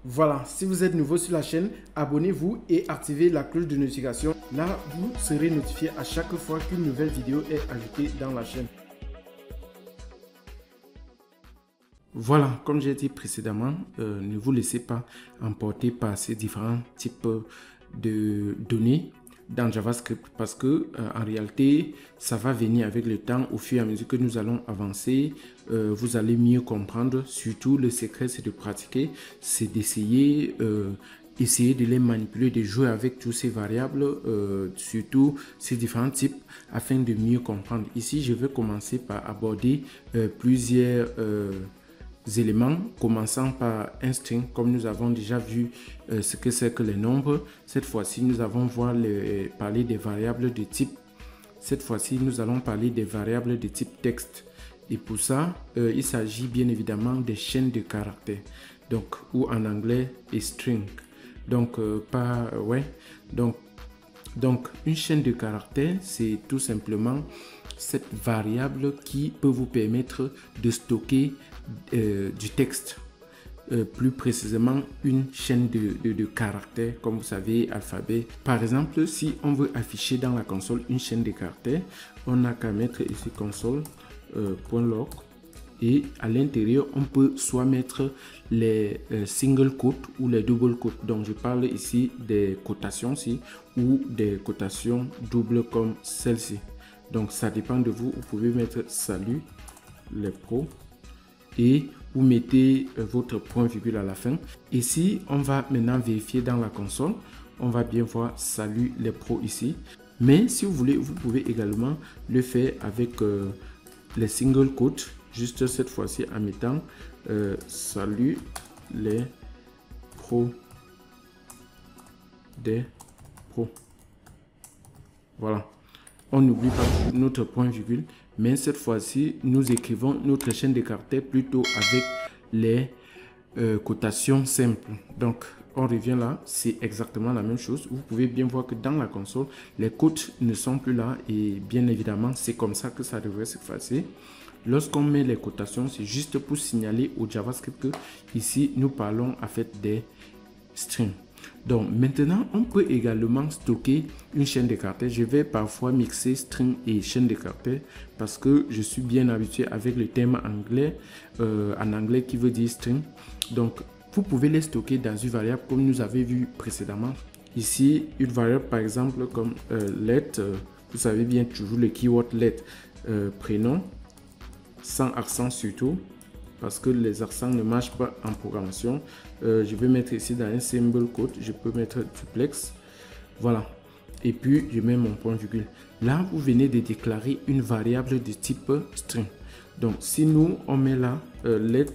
Voilà, si vous êtes nouveau sur la chaîne, abonnez-vous et activez la cloche de notification. Là, vous serez notifié à chaque fois qu'une nouvelle vidéo est ajoutée dans la chaîne. Voilà, comme j'ai dit précédemment, ne vous laissez pas emporter par ces différents types de données dans JavaScript parce que en réalité, ça va venir avec le temps. Au fur et à mesure que nous allons avancer, vous allez mieux comprendre. Surtout, le secret, c'est de pratiquer, c'est d'essayer essayer de les manipuler, de jouer avec tous ces variables, surtout ces différents types, afin de mieux comprendre. Ici, je vais commencer par aborder plusieurs éléments, commençant par un string, comme nous avons déjà vu ce que c'est que les nombres. Cette fois-ci, nous allons parler des variables de type. Cette fois-ci, nous allons parler des variables de type texte. Et pour ça, il s'agit bien évidemment des chaînes de caractères, donc ou en anglais string. Donc donc une chaîne de caractères, c'est tout simplement cette variable qui peut vous permettre de stocker du texte, plus précisément une chaîne de caractères, comme vous savez, alphabet. Par exemple, si on veut afficher dans la console une chaîne de caractères, on n'a qu'à mettre ici console.log et à l'intérieur, on peut soit mettre les single quotes ou les double quotes. Donc, je parle ici des cotations ou des cotations doubles comme celle-ci. Donc, ça dépend de vous. Vous pouvez mettre salut les pros et vous mettez votre point virgule à la fin. Ici, on va maintenant vérifier dans la console. On va bien voir salut les pros ici. Mais si vous voulez, vous pouvez également le faire avec les single quotes. Juste cette fois-ci en mettant salut les pros des pros. Voilà. On n'oublie pas notre point virgule, mais cette fois-ci, nous écrivons notre chaîne de caractères plutôt avec les cotations simples. Donc, on revient là, c'est exactement la même chose. Vous pouvez bien voir que dans la console, les quotes ne sont plus là et bien évidemment, c'est comme ça que ça devrait s'effacer. Lorsqu'on met les cotations, c'est juste pour signaler au JavaScript que ici, nous parlons en fait des strings. Donc maintenant, on peut également stocker une chaîne de caractères. Je vais parfois mixer string et chaîne de caractères parce que je suis bien habitué avec le terme anglais, en anglais qui veut dire string. Donc, vous pouvez les stocker dans une variable comme nous avons vu précédemment. Ici, une variable par exemple comme let, vous savez bien toujours le keyword let, prénom, sans accent surtout, parce que les accents ne marchent pas en programmation. Je vais mettre ici dans un symbol quote, je peux mettre duplex. Voilà. Et puis, je mets mon point virgule. Là, vous venez de déclarer une variable de type string. Donc, si nous, on met là, let,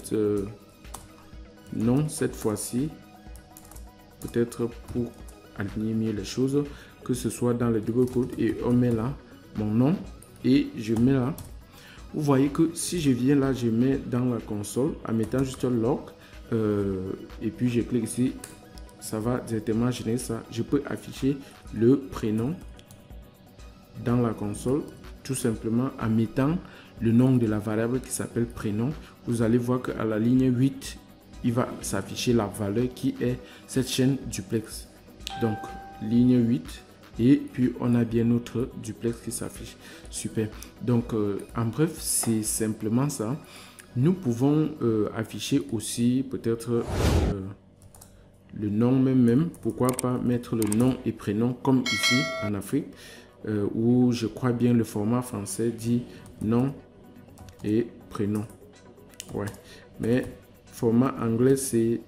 non, cette fois-ci, peut-être pour aligner mieux les choses, que ce soit dans le double quote, et on met là mon nom, et je mets là. Vous voyez que si je viens là, je mets dans la console en mettant juste log et puis je clique ici, ça va directement générer ça. Je peux afficher le prénom dans la console tout simplement en mettant le nom de la variable qui s'appelle prénom. Vous allez voir qu'à la ligne 8, il va s'afficher la valeur qui est cette chaîne duplex. Donc ligne 8. Et puis, on a bien notre duplex qui s'affiche. Super. Donc, en bref, c'est simplement ça. Nous pouvons afficher aussi peut-être le nom même. Pourquoi pas mettre le nom et prénom comme ici en Afrique, où je crois bien le format français dit nom et prénom. Ouais. Mais format anglais, c'est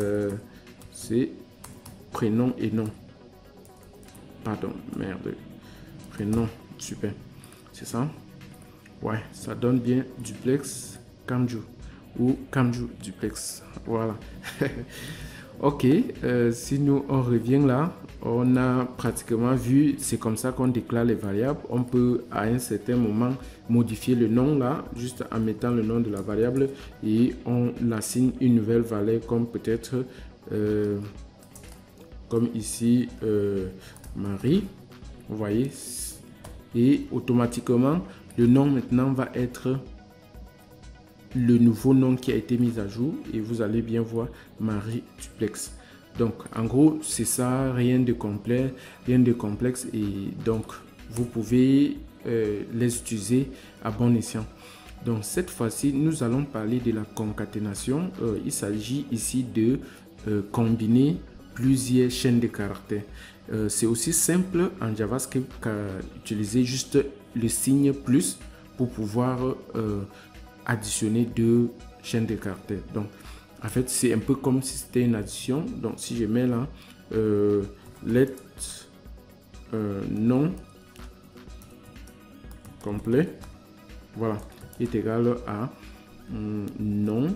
prénom et nom. Pardon, merde. Prénom, super. C'est ça? Ouais, ça donne bien duplex Kamju ou Kamju duplex. Voilà. Ok, si nous on revient là, on a pratiquement vu, c'est comme ça qu'on déclare les variables. On peut à un certain moment modifier le nom là, juste en mettant le nom de la variable et on assigne une nouvelle valeur comme peut-être, comme ici, Marie, vous voyez, et automatiquement le nom maintenant va être le nouveau nom qui a été mis à jour et vous allez bien voir Marie Duplex. Donc en gros c'est ça, rien de complet, rien de complexe, et donc vous pouvez les utiliser à bon escient. Donc cette fois-ci nous allons parler de la concaténation. Il s'agit ici de combiner plusieurs chaînes de caractères. C'est aussi simple en JavaScript qu'à utiliser juste le signe plus pour pouvoir additionner deux chaînes de caractères. Donc en fait c'est un peu comme si c'était une addition. Donc si je mets là let nom complet, voilà, est égal à nom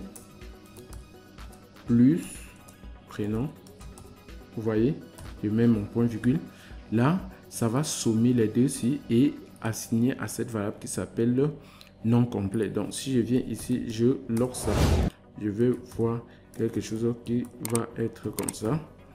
plus prénom. Vous voyez, je mets mon point virgule là, ça va sommer les deux ici et assigner à cette variable qui s'appelle nom complet. Donc si je viens ici, je log ça, je vais voir quelque chose qui va être comme ça.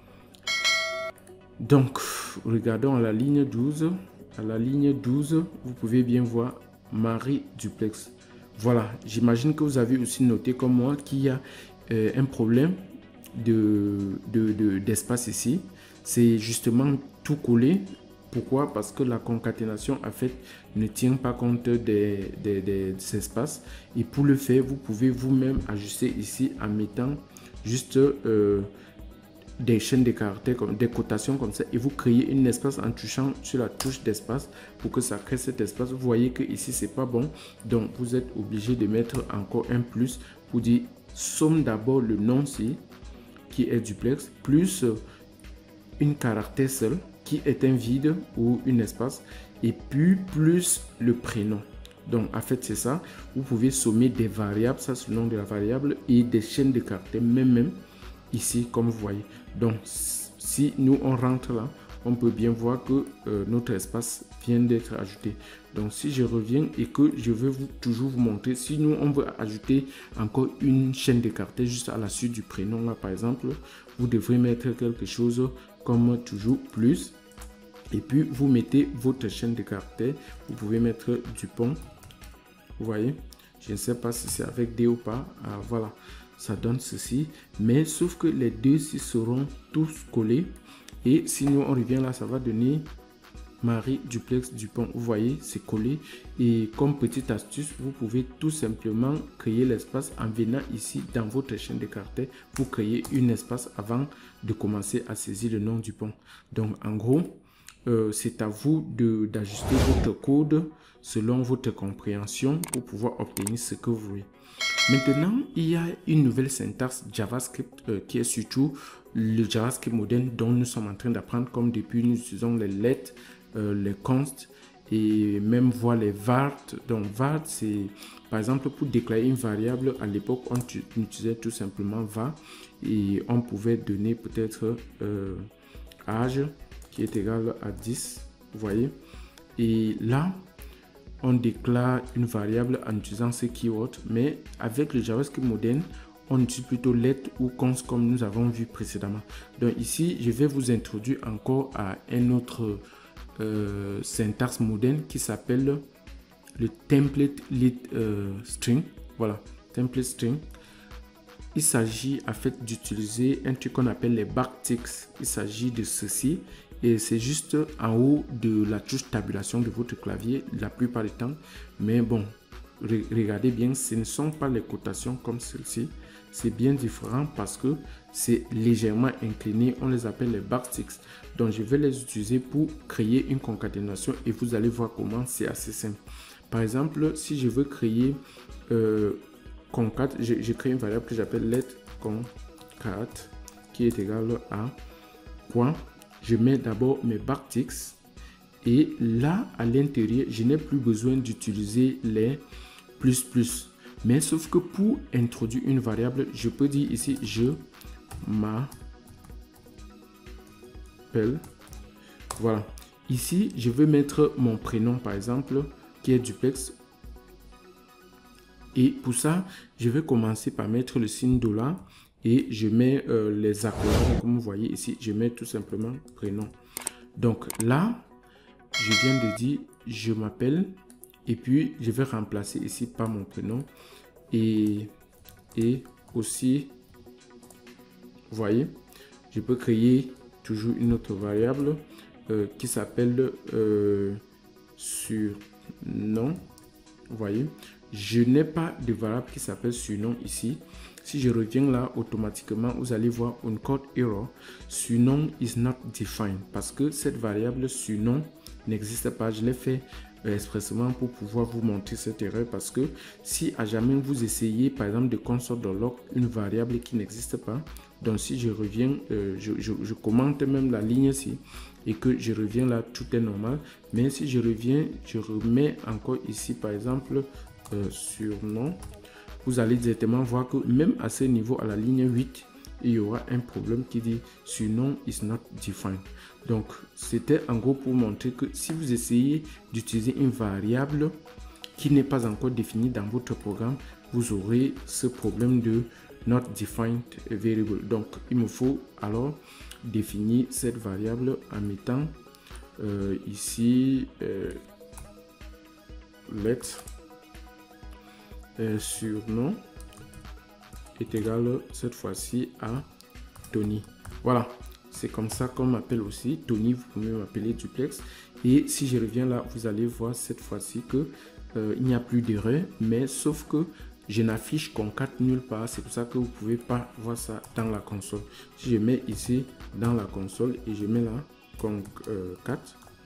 Donc regardons à la ligne 12. À la ligne 12, vous pouvez bien voir Marie Duplex. Voilà, j'imagine que vous avez aussi noté comme moi qu'il y a un problème d'espace ici. C'est justement tout collé. Pourquoi? Parce que la concaténation en fait ne tient pas compte des espaces. Et pour le faire, vous pouvez vous-même ajuster ici en mettant juste des chaînes de caractères, comme des cotations comme ça, et vous créez un espace en touchant sur la touche d'espace pour que ça crée cet espace. Vous voyez que ici c'est pas bon, donc vous êtes obligé de mettre encore un plus pour dire somme d'abord le nom-ci qui est duplex plus une caractère seul qui est un vide ou un espace, et puis plus le prénom. Donc en fait c'est ça, vous pouvez sommer des variables, ça c'est le nom de la variable, et des chaînes de caractères même ici comme vous voyez. Donc si nous on rentre là, on peut bien voir que notre espace vient d'être ajouté. Donc si je reviens et que je veux toujours vous montrer, si nous on veut ajouter encore une chaîne de caractères juste à la suite du prénom là par exemple, vous devrez mettre quelque chose comme toujours plus, et puis vous mettez votre chaîne de caractères. Vous pouvez mettre Dupont, vous voyez, je ne sais pas si c'est avec D ou pas. Voilà, ça donne ceci, mais sauf que les deux ci seront tous collés, et si nous on revient là, ça va donner Marie Duplex Dupont. Vous voyez, c'est collé. Et comme petite astuce, vous pouvez tout simplement créer l'espace en venant ici dans votre chaîne de caractères. Vous créez un espace avant de commencer à saisir le nom Dupont. Donc en gros, c'est à vous d'ajuster votre code selon votre compréhension pour pouvoir obtenir ce que vous voulez. Maintenant, il y a une nouvelle syntaxe JavaScript qui est surtout le JavaScript moderne dont nous sommes en train d'apprendre, comme depuis nous utilisons les let, les const et même voir les var. Donc var, c'est par exemple pour déclarer une variable. À l'époque, on utilisait tout simplement var, et on pouvait donner peut-être âge qui est égal à 10, vous voyez. Et là, on déclare une variable en utilisant ces keywords, mais avec le JavaScript moderne, on utilise plutôt let ou const comme nous avons vu précédemment. Donc ici, je vais vous introduire encore à un autre syntaxe moderne qui s'appelle le template string. Voilà, template string. Il s'agit en fait d'utiliser un truc qu'on appelle les backticks. Il s'agit de ceci. Et c'est juste en haut de la touche tabulation de votre clavier la plupart du temps. Mais bon, regardez bien, ce ne sont pas les cotations comme celle-ci. C'est bien différent parce que c'est légèrement incliné. On les appelle les backticks. Donc je vais les utiliser pour créer une concaténation et vous allez voir comment c'est assez simple. Par exemple, si je veux créer concat, je crée une variable que j'appelle let concat qui est égale à point. Je mets d'abord mes backticks et là à l'intérieur je n'ai plus besoin d'utiliser les plus. Mais sauf que pour introduire une variable, je peux dire ici je m'appelle. Voilà. Ici je veux mettre mon prénom par exemple qui est duplex. Et pour ça, je vais commencer par mettre le signe $. Et je mets les accolades, comme vous voyez ici, je mets tout simplement prénom. Donc là, je viens de dire je m'appelle, et puis je vais remplacer ici par mon prénom. et aussi, vous voyez, je peux créer toujours une autre variable qui s'appelle surnom. Vous voyez, je n'ai pas de variable qui s'appelle surnom ici. Si je reviens là, automatiquement, vous allez voir une code error. Surnom is not defined parce que cette variable surnom n'existe pas. Je l'ai fait expressément pour pouvoir vous montrer cette erreur parce que si à jamais vous essayez par exemple de console.log une variable qui n'existe pas, donc si je reviens, je commente même la ligne ici et que je reviens là, tout est normal. Mais si je reviens, je remets encore ici par exemple surnom, vous allez directement voir que même à ce niveau, à la ligne 8, il y aura un problème qui dit surnom is not defined. Donc, c'était en gros pour montrer que si vous essayez d'utiliser une variable qui n'est pas encore définie dans votre programme, vous aurez ce problème de not defined variable. Donc, il me faut alors définir cette variable en mettant ici let surnom est égal cette fois-ci à Tony. Voilà, c'est comme ça qu'on m'appelle aussi Tony. Vous pouvez m'appeler Duplex. Et si je reviens là, vous allez voir cette fois-ci que il n'y a plus d'erreur, mais sauf que je n'affiche concat nulle part. C'est pour ça que vous pouvez pas voir ça dans la console. Si je mets ici dans la console et je mets là concat,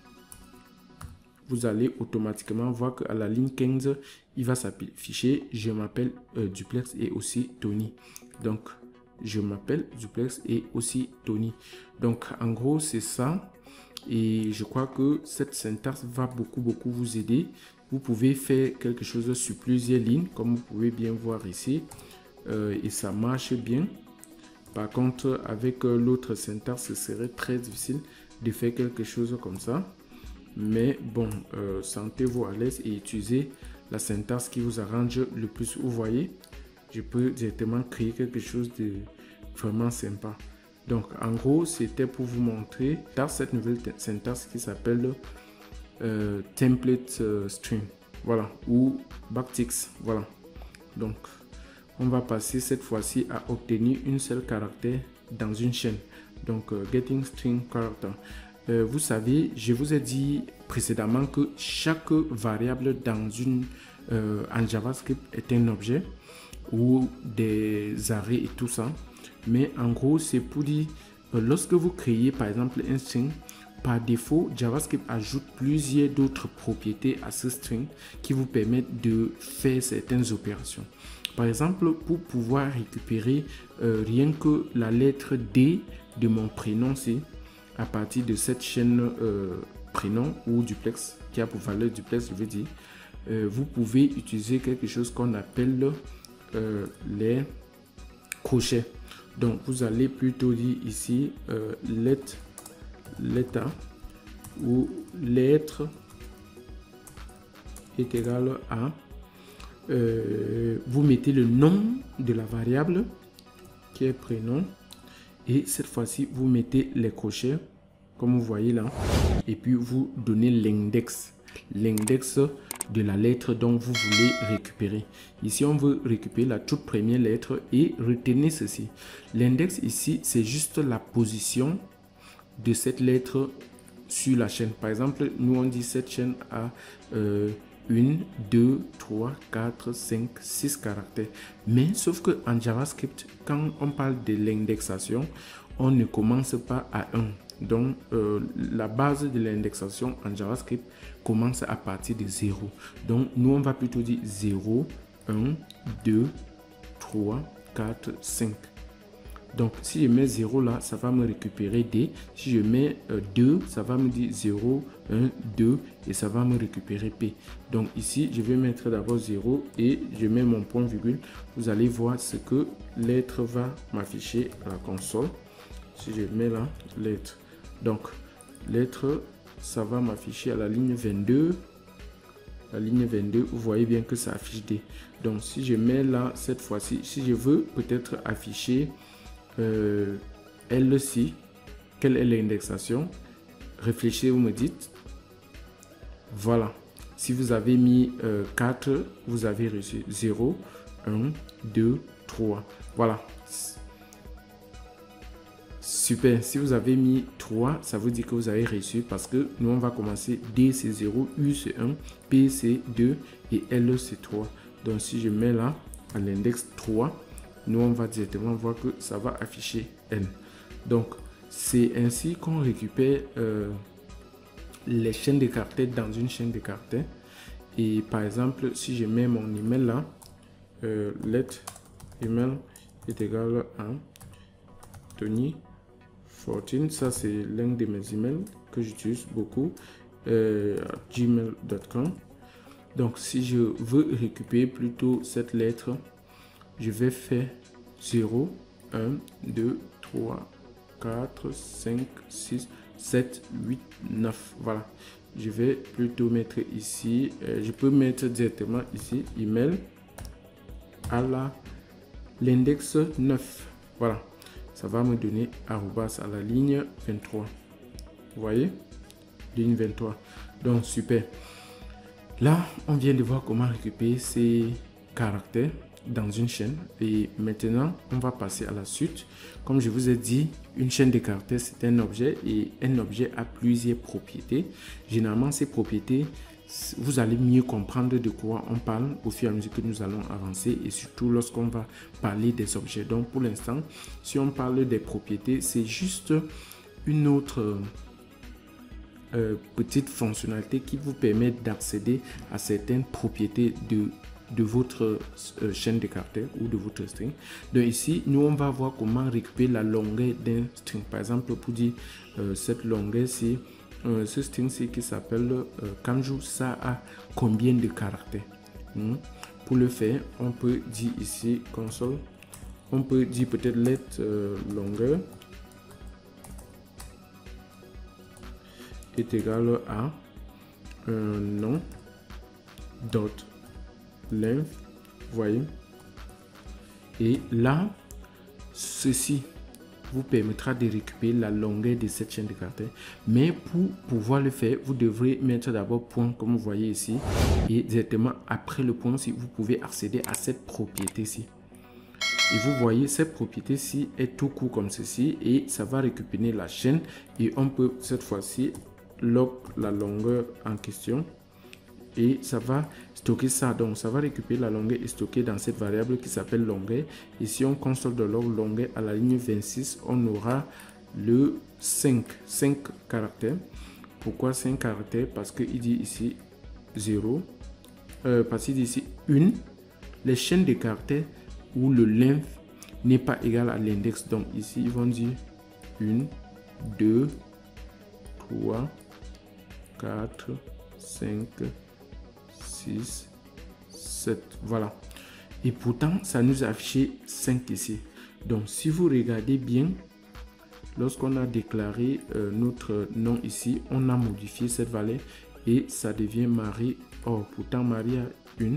vous allez automatiquement voir qu'à la ligne 15, il va s'afficher je m'appelle Duplex et aussi Tony. Donc, je m'appelle Duplex et aussi Tony. Donc, en gros, c'est ça. Et je crois que cette syntaxe va beaucoup vous aider. Vous pouvez faire quelque chose sur plusieurs lignes, comme vous pouvez bien voir ici. Et ça marche bien. Par contre, avec l'autre syntaxe, ce serait très difficile de faire quelque chose comme ça. Mais bon, sentez-vous à l'aise et utilisez la syntaxe qui vous arrange le plus. Vous voyez, je peux directement créer quelque chose de vraiment sympa. Donc, en gros, c'était pour vous montrer dans cette nouvelle syntaxe qui s'appelle template string. Voilà, ou backticks. Voilà. Donc, on va passer cette fois-ci à obtenir une seule caractère dans une chaîne. Donc, getting string character. Vous savez, je vous ai dit précédemment que chaque variable dans en JavaScript est un objet ou des arrêts et tout ça. Mais en gros, c'est pour dire, lorsque vous créez par exemple un string, par défaut, JavaScript ajoute plusieurs d'autres propriétés à ce string qui vous permettent de faire certaines opérations. Par exemple, pour pouvoir récupérer rien que la lettre D de mon prénom, c'est à partir de cette chaîne prénom ou duplex qui a pour valeur duplex, je veux dire, vous pouvez utiliser quelque chose qu'on appelle les crochets. Donc vous allez plutôt dire ici l'état ou lettre est égal à vous mettez le nom de la variable qui est prénom et cette fois-ci vous mettez les crochets comme vous voyez là et puis vous donnez l'index de la lettre dont vous voulez récupérer. Ici on veut récupérer la toute première lettre et retenez ceci. L'index ici c'est juste la position de cette lettre sur la chaîne. Par exemple, nous on dit cette chaîne a 1, 2, 3, 4, 5, 6 caractères. Mais sauf que en JavaScript, quand on parle de l'indexation, on ne commence pas à 1. Donc, la base de l'indexation en JavaScript commence à partir de 0. Donc, nous, on va plutôt dire 0, 1, 2, 3, 4, 5. Donc, si je mets 0 là, ça va me récupérer D. Si je mets 2, ça va me dire 0, 1, 2 et ça va me récupérer P. Donc, ici, je vais mettre d'abord 0 et je mets mon point virgule. Vous allez voir ce que lettre va m'afficher à la console. Si je mets là, lettre. Donc, lettre, ça va m'afficher à la ligne 22. La ligne 22, vous voyez bien que ça affiche D. Donc, si je mets là, cette fois-ci, si je veux peut-être afficher L6, quelle est l'indexation? Réfléchissez, vous me dites. Voilà. Si vous avez mis 4, vous avez reçu 0, 1, 2, 3. Voilà. Super. Si vous avez mis 3, ça veut dire que vous avez reçu parce que nous, on va commencer. D, c'est 0, U, c'est 1, P, c'est 2 et L, c'est 3. Donc, si je mets là, à l'index 3, nous, on va directement voir que ça va afficher L. Donc, c'est ainsi qu'on récupère les chaînes de caractères dans une chaîne de caractères. Et par exemple, si je mets mon email là, let email est égal à Tony 14, ça c'est l'un de mes emails que j'utilise beaucoup, gmail.com. Donc si je veux récupérer plutôt cette lettre, je vais faire 0, 1, 2, 3, 4, 5, 6, 7, 8, 9. Voilà. Je vais plutôt mettre ici, je peux mettre directement ici, email à l'index 9. Voilà. Ça va me donner arrobas à la ligne 23. Vous voyez? Ligne 23. Donc, super. Là, on vient de voir comment récupérer ces caractères dans une chaîne. Et maintenant, on va passer à la suite. Comme je vous ai dit, une chaîne de caractères, c'est un objet et un objet a plusieurs propriétés. Généralement, ces propriétés, vous allez mieux comprendre de quoi on parle au fur et à mesure que nous allons avancer et surtout lorsqu'on va parler des objets. Donc, pour l'instant, si on parle des propriétés, c'est juste une autre petite fonctionnalité qui vous permet d'accéder à certaines propriétés de votre chaîne de caractères ou de votre string. Donc ici, nous on va voir comment récupérer la longueur d'un string. Par exemple, pour dire cette longueur-ci, ce string-ci qui s'appelle Kanju, ça a combien de caractères? Pour le faire, on peut dire ici console, on peut dire peut-être let longueur est égal à nom dot length, voyez, et là ceci vous permettra de récupérer la longueur de cette chaîne de caractères. Mais pour pouvoir le faire, vous devrez mettre d'abord point comme vous voyez ici et directement après le point si vous pouvez accéder à cette propriété-ci. Et vous voyez cette propriété-ci est tout court comme ceci et ça va récupérer la chaîne et on peut cette fois-ci log la longueur en question et ça va stocker ça. Donc ça va récupérer la longueur et stocker dans cette variable qui s'appelle longueur. Et si on console de log longueur à la ligne 26, on aura le 5 caractères. Pourquoi 5 caractères? Parce qu'il dit ici 0, parce qu'il dit ici 1, les chaînes de caractères où le length n'est pas égal à l'index. Donc ici ils vont dire 1, 2, 3, 4, 5, 6, 7. Voilà. Et pourtant, ça nous a affiché 5 ici. Donc, si vous regardez bien, lorsqu'on a déclaré notre nom ici, on a modifié cette valeur et ça devient Marie. Or, pourtant, Marie a 1,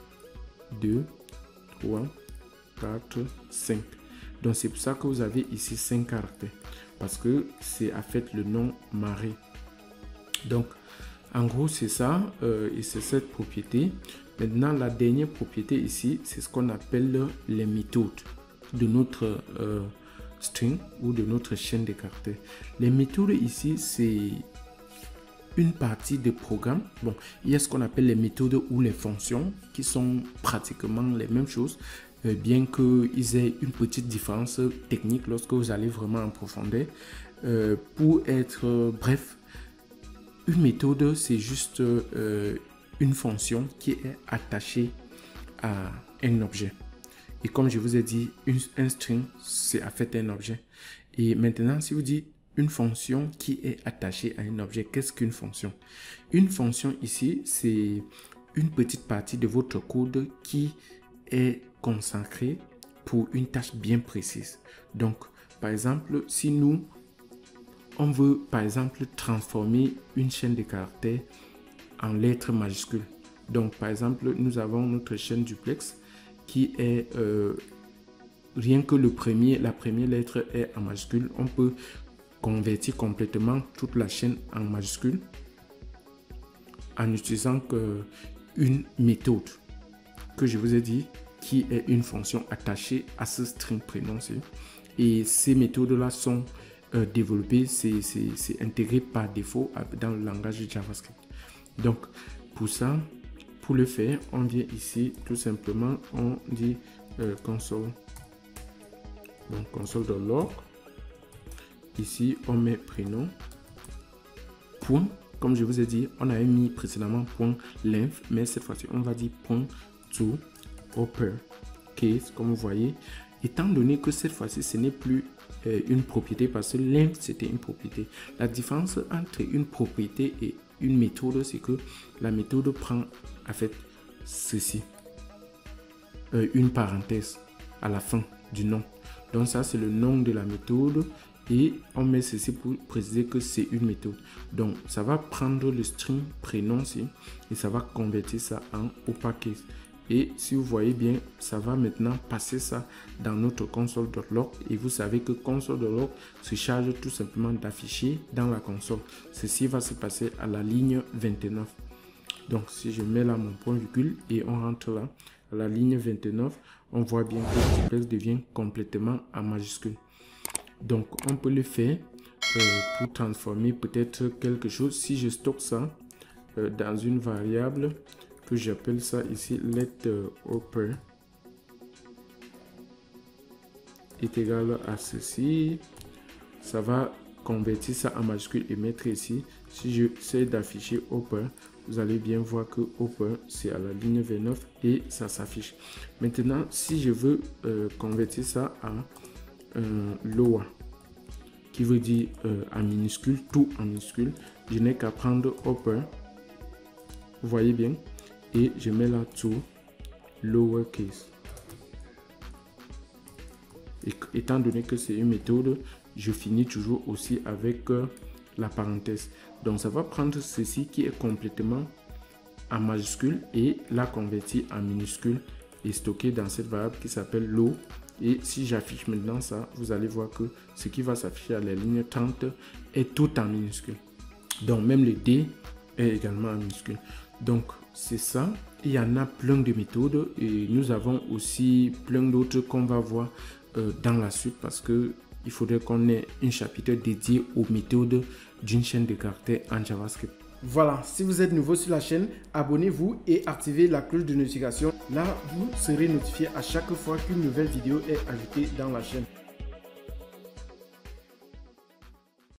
2, 3, 4, 5. Donc, c'est pour ça que vous avez ici 5 caractères. Parce que c'est en fait le nom Marie. Donc, en gros, c'est ça et c'est cette propriété. Maintenant, la dernière propriété ici, c'est ce qu'on appelle les méthodes de notre string ou de notre chaîne de caractères. Les méthodes ici, c'est une partie des programmes. Bon, il y a ce qu'on appelle les méthodes ou les fonctions qui sont pratiquement les mêmes choses, bien qu'ils aient une petite différence technique lorsque vous allez vraiment en profondeur. Pour être bref, une méthode, c'est juste une fonction qui est attachée à un objet. Et comme je vous ai dit, un string, c'est en fait un objet. Et maintenant, si vous dites une fonction qui est attachée à un objet, qu'est-ce qu'une fonction? Une fonction ici, c'est une petite partie de votre code qui est consacrée pour une tâche bien précise. Donc, par exemple, si nous on veut par exemple transformer une chaîne de caractères en lettres majuscules. Donc par exemple, nous avons notre chaîne duplex qui est rien que la première lettre est en majuscule. On peut convertir complètement toute la chaîne en majuscule en utilisant une méthode que je vous ai dit qui est une fonction attachée à ce string prénoncé. Et ces méthodes-là sont développées, c'est intégré par défaut dans le langage JavaScript. Donc, pour ça, pour le faire, on vient ici, tout simplement, on dit console. Donc, console.log. Ici, on met prénom. Point. Comme je vous ai dit, on avait mis précédemment point length, mais cette fois-ci, on va dire point to uppercase, comme vous voyez. Étant donné que cette fois-ci, ce n'est plus une propriété, parce que length, c'était une propriété. La différence entre une propriété et une méthode, c'est que la méthode prend, en fait, ceci. Une parenthèse à la fin du nom. Donc ça, c'est le nom de la méthode. Et on met ceci pour préciser que c'est une méthode. Donc, ça va prendre le string prénom et ça va convertir ça en uppercase. Et si vous voyez bien, ça va maintenant passer ça dans notre console.log. Et vous savez que console.log se charge tout simplement d'afficher dans la console. Ceci va se passer à la ligne 29. Donc, si je mets là mon point virgule et on rentre là, à la ligne 29, on voit bien que le texte devient complètement en majuscule. Donc, on peut le faire pour transformer peut-être quelque chose. Si je stocke ça dans une variable que j'appelle ça ici let upper est égal à ceci, ça va convertir ça en majuscule et mettre ici. Si je j'essaie d'afficher upper, vous allez bien voir que upper c'est à la ligne 29 et ça s'affiche. Maintenant, si je veux convertir ça à lower, qui veut dire en minuscule, tout en minuscule, je n'ai qu'à prendre upper, vous voyez bien, et je mets là to lowercase. Et étant donné que c'est une méthode, je finis toujours aussi avec la parenthèse. Donc ça va prendre ceci qui est complètement en majuscule et la convertir en minuscule et stocker dans cette variable qui s'appelle low. Et si j'affiche maintenant ça, vous allez voir que ce qui va s'afficher à la ligne 30 est tout en minuscule. Donc même le D est également en minuscule. Donc c'est ça. Il y en a plein de méthodes et nous avons aussi plein d'autres qu'on va voir dans la suite parce que il faudrait qu'on ait un chapitre dédié aux méthodes d'une chaîne de caractères en JavaScript. Voilà, si vous êtes nouveau sur la chaîne, abonnez-vous et activez la cloche de notification. Là, vous serez notifié à chaque fois qu'une nouvelle vidéo est ajoutée dans la chaîne.